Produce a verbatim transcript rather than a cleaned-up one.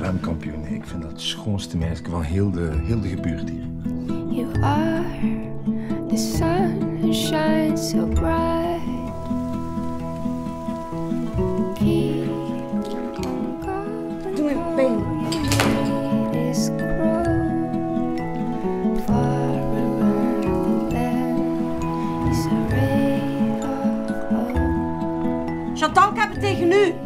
zwemkampioen. Ik vind dat het schoonste meisje van heel de, heel de gebuurt hier. You are the sun that shines so bright. Keep on going. Doe me pijn. This crow far around them is a ray of hope. Chantal, ik heb het tegen u.